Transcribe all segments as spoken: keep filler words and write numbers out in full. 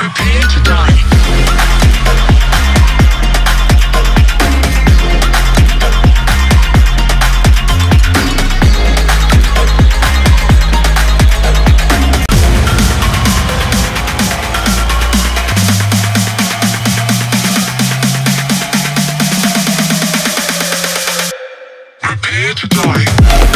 Prepare to die. Prepare to die.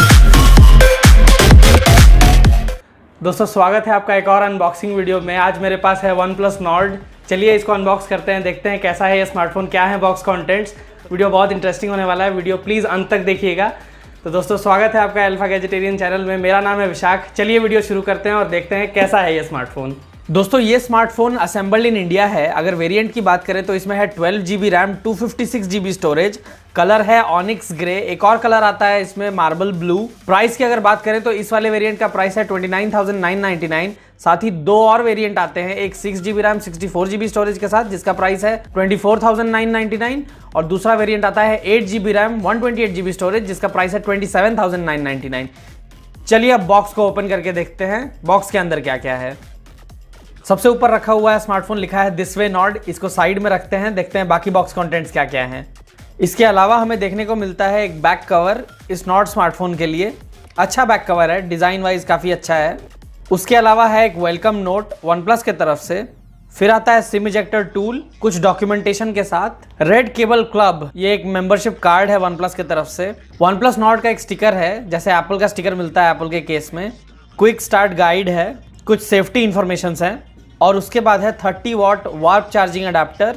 दोस्तों स्वागत है आपका एक और अनबॉक्सिंग वीडियो में। आज मेरे पास है वन प्लस नॉर्ड। चलिए इसको अनबॉक्स करते हैं, देखते हैं कैसा है ये स्मार्टफोन, क्या है बॉक्स कंटेंट्स। वीडियो बहुत इंटरेस्टिंग होने वाला है, वीडियो प्लीज़ अंत तक देखिएगा। तो दोस्तों स्वागत है आपका अल्फा गैजेटेरियन चैनल में। मेरा नाम है विशाख। चलिए वीडियो शुरू करते हैं और देखते हैं कैसा है ये स्मार्टफोन। दोस्तों ये स्मार्टफोन असेंबल्ड इन इंडिया है। अगर वेरिएंट की बात करें तो इसमें है twelve G B RAM, two fifty six G B storage, colour है ऑनिक्स ग्रे, एक और कलर आता है इसमें मार्बल ब्लू। प्राइस की अगर बात करें तो इस वाले वेरिएंट का प्राइस है twenty nine thousand nine ninety nine. साथ ही दो और वेरिएंट आते हैं, एक six G B RAM sixty four G B storage के साथ जिसका प्राइस है twenty four thousand nine ninety nine, और दूसरा वेरिएंट आता है eight G B RAM one twenty eight G B storage जिसका प्राइस है twenty seven thousand nine ninety nine. चलिए अब बॉक्स को ओपन करके देखते हैं बॉक्स के अंदर क्या क्या है। सबसे ऊपर रखा हुआ है स्मार्टफोन, लिखा है दिस वे नॉर्ड। इसको साइड में रखते हैं, देखते हैं बाकी बॉक्स कंटेंट्स क्या क्या हैं। इसके अलावा हमें देखने को मिलता है एक बैक कवर इस नॉर्ड स्मार्टफोन के लिए। अच्छा बैक कवर है, डिज़ाइन वाइज काफ़ी अच्छा है। उसके अलावा है एक वेलकम नोट वन प्लस के तरफ से। फिर आता है सिम इजेक्टर टूल कुछ डॉक्यूमेंटेशन के साथ। रेड केबल क्लब, ये एक मेंबरशिप कार्ड है वन प्लस की तरफ से। वन प्लस नॉर्ड का एक स्टिकर है, जैसे एप्पल का स्टिकर मिलता है एप्पल के केस में। क्विक स्टार्ट गाइड है, कुछ सेफ्टी इंफॉर्मेशन है, और उसके बाद है thirty watt warp charging adapter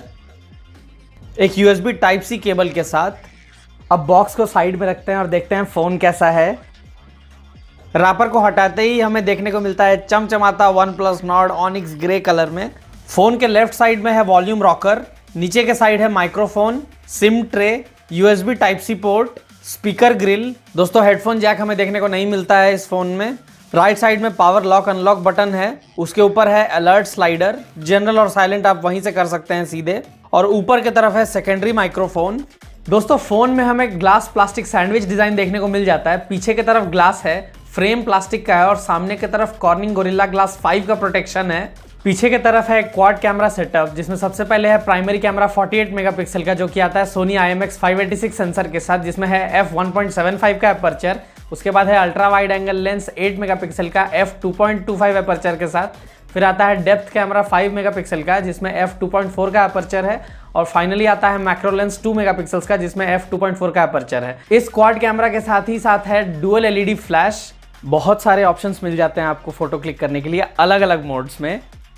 एक यूएसबी टाइप सी केबल के साथ। अब बॉक्स को साइड में रखते हैं और देखते हैं फ़ोन कैसा है। रैपर को हटाते ही हमें देखने को मिलता है चमचमाता OnePlus Nord onyx grey colour में। फ़ोन के लेफ्ट साइड में है वॉल्यूम रॉकर, नीचे के साइड है microphone, SIM tray, USB type C port, speaker grill. दोस्तों हेडफोन जैक हमें देखने को नहीं मिलता है इस फ़ोन में। राइट साइड में पावर लॉक अनलॉक बटन है, उसके ऊपर है अलर्ट स्लाइडर, जनरल और साइलेंट आप वहीं से कर सकते हैं सीधे, और ऊपर की तरफ है सेकेंडरी माइक्रोफोन। दोस्तों फोन में हमें ग्लास प्लास्टिक सैंडविच डिजाइन देखने को मिल जाता है। पीछे की तरफ ग्लास है, फ्रेम प्लास्टिक का है, और सामने की तरफ कॉर्निंग गोरिल्ला ग्लास फाइव का प्रोटेक्शन है। पीछे की तरफ है क्वाड कैमरा सेटअप, जिसमें सबसे पहले है primary camera forty eight megapixel का जो कि आता है Sony I M X five eighty six sensor के साथ, जिसमें है F one point seven five का अपर्चर। उसके बाद है ultra wide angle lens eight megapixel का F two point two five aperture के साथ। फिर आता है डेप्थ कैमरा फाइव मेगापिक्सल का जिसमें एफ टू पॉइंट फोर का अपर्चर है, और फाइनली आता है मैक्रो लेंस टू मेगापिक्सल्स का जिसमें एफ टू पॉइंट फोर का अपर्चर है। इस क्वाड कैमरा के साथ ही साथ है डुअल एलईडी फ्लैश। बहुत सारे ऑप्शंस मिल जाते हैं आपको फोटो क्लिक करने के लिए अलग अलग मोड्स में।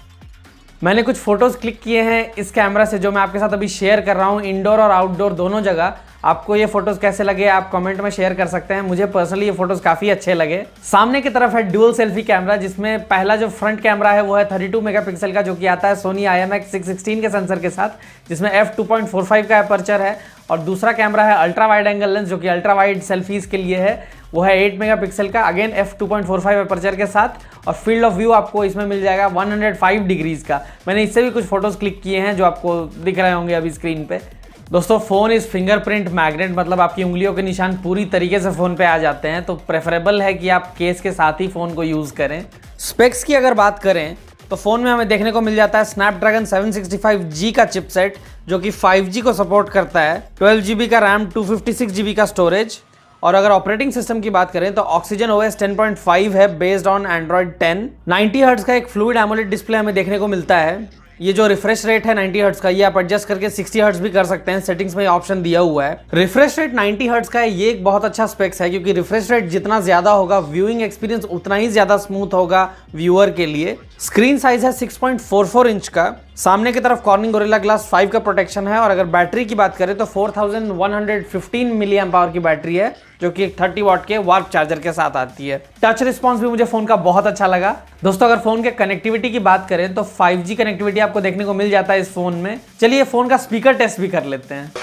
मैंने कुछ फोटोज क्लिक किए हैं इस कैमरा से जो मैं आपके साथ अभी शेयर कर रहा हूँ, इंडोर और आउटडोर दोनों जगह। आपको ये फोटोज कैसे लगे आप कमेंट में शेयर कर सकते हैं। मुझे पर्सनली ये फोटोज काफी अच्छे लगे। सामने की तरफ है डुअल सेल्फी कैमरा, जिसमें पहला जो फ्रंट कैमरा है वो है थर्टी टू मेगापिक्सल का जो कि आता है Sony I M X six sixteen के सेंसर के साथ, जिसमें F two point four five का अपर्चर है। और दूसरा कैमरा है अल्ट्रा वाइड एंगल लेंस जो कि अल्ट्रा वाइड सेल्फीज के लिए है, वो है एट मेगापिक्सल का, again F two point four five aperture के साथ। और फील्ड ऑफ व्यू आपको इसमें मिल जाएगा वन हंड्रेड फाइव डिग्रीज का। मैंने इससे भी कुछ फोटोज क्लिक किए हैं जो आपको दिख रहे होंगे अभी स्क्रीन पे। दोस्तों फ़ोन इस फिंगरप्रिंट मैग्नेट, मतलब आपकी उंगलियों के निशान पूरी तरीके से फ़ोन पे आ जाते हैं, तो प्रेफरेबल है कि आप केस के साथ ही फ़ोन को यूज़ करें। स्पेक्स की अगर बात करें तो फ़ोन में हमें देखने को मिल जाता है Snapdragon seven sixty five G का चिपसेट जो कि फाइव जी को सपोर्ट करता है, ट्वेल्व जी बी का RAM, two fifty six G B का स्टोरेज। और अगर ऑपरेटिंग सिस्टम की बात करें तो Oxygen OS ten point five है based on Android ten. Ninety hertz का एक फ्लूइड एमोलेड डिस्प्ले हमें देखने को मिलता है। ये जो रिफ्रेश रेट है नाइंटी हर्ट्ज का, ये आप एडजस्ट करके सिक्सटी हर्ट्ज भी कर सकते हैं, सेटिंग्स में ऑप्शन दिया हुआ है। रिफ्रेश रेट नाइंटी हर्ट्ज का है, ये एक बहुत अच्छा स्पेक्स है क्योंकि रिफ्रेश रेट जितना ज्यादा होगा व्यूइंग एक्सपीरियंस उतना ही ज्यादा स्मूथ होगा व्यूअर के लिए। स्क्रीन साइज है six point four four inch का। सामने की तरफ कॉर्निंग गोरिल्ला ग्लास फाइव का प्रोटेक्शन है। और अगर बैटरी की बात करें तो four thousand one hundred fifteen milli amp hour की बैटरी है जो कि एक थर्टी वॉट के वार्प चार्जर के साथ आती है। टच रिस्पांस भी मुझे फोन का बहुत अच्छा लगा। दोस्तों अगर फोन के कनेक्टिविटी की बात करें तो फाइव जी कनेक्टिविटी आपको देखने को मिल जाता है इस फोन में। चलिए फोन का स्पीकर टेस्ट भी कर लेते हैं।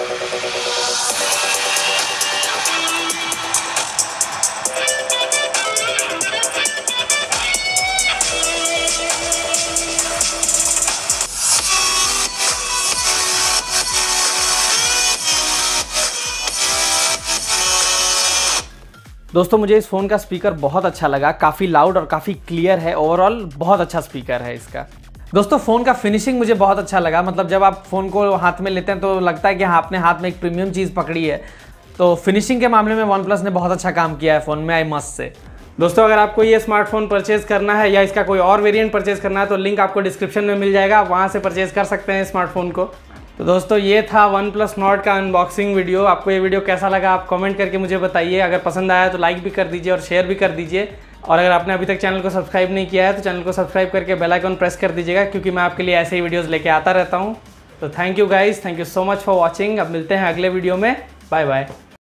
दोस्तों मुझे इस फ़ोन का स्पीकर बहुत अच्छा लगा, काफ़ी लाउड और काफ़ी क्लियर है। ओवरऑल बहुत अच्छा स्पीकर है इसका। दोस्तों फ़ोन का फिनिशिंग मुझे बहुत अच्छा लगा। मतलब जब आप फ़ोन को हाथ में लेते हैं तो लगता है कि हाँ आपने हाथ में एक प्रीमियम चीज़ पकड़ी है। तो फिनिशिंग के मामले में वन प्लस ने बहुत अच्छा काम किया है फ़ोन में, आई मस्ट से। दोस्तों अगर आपको ये स्मार्टफोन परचेज़ करना है या इसका कोई और वेरिएंट परचेज़ करना है तो लिंक आपको डिस्क्रिप्शन में मिल जाएगा, आप वहाँ से परचेज़ कर सकते हैं स्मार्टफोन को। तो दोस्तों ये था वन प्लस नॉर्ड का अनबॉक्सिंग वीडियो। आपको ये वीडियो कैसा लगा आप कमेंट करके मुझे बताइए। अगर पसंद आया तो लाइक भी कर दीजिए और शेयर भी कर दीजिए। और अगर आपने अभी तक चैनल को सब्सक्राइब नहीं किया है तो चैनल को सब्सक्राइब करके बेल आइकन प्रेस कर दीजिएगा, क्योंकि मैं आपके लिए ऐसे ही वीडियोस लेके आता रहता हूँ। तो thank you guys, thank you so much for watching. अब मिलते हैं अगले वीडियो में, बाय बाय।